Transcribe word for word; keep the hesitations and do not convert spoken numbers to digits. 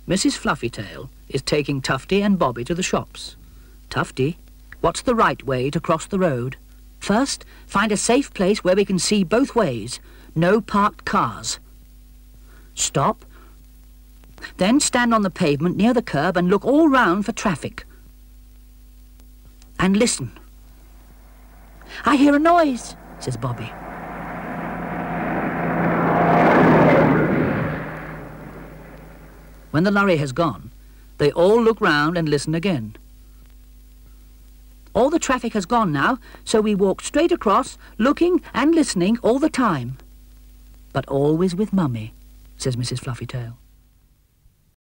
Missus Fluffytail is taking Tufty and Bobby to the shops. Tufty, what's the right way to cross the road? First, find a safe place where we can see both ways. No parked cars. Stop. Then stand on the pavement near the curb and look all round for traffic. And listen. I hear a noise, says Bobby. When the lorry has gone, they all look round and listen again. All the traffic has gone now, so we walk straight across, looking and listening all the time. But always with Mummy, says Missus Fluffytail.